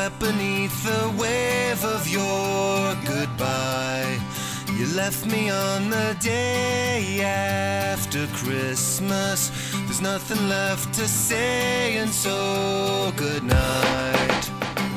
swept beneath the wave of your goodbye. You left me on the day after Christmas. There's nothing left to say, and so good night.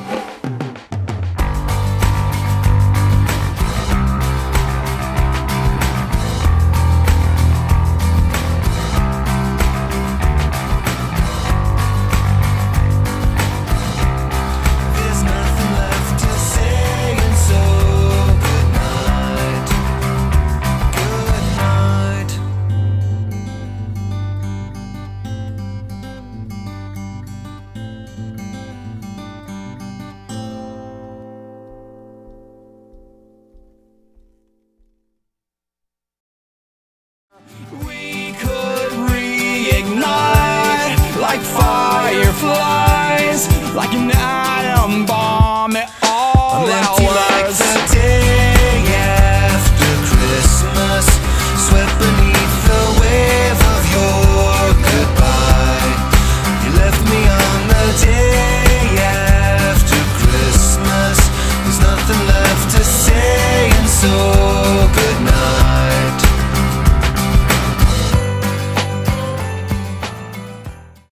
We could reignite like fireflies, like an atom bomb at all I'm empty like hours. the day after Christmas, swept beneath the wave of your goodbye. You left me on the day after Christmas. There's nothing left to say, and so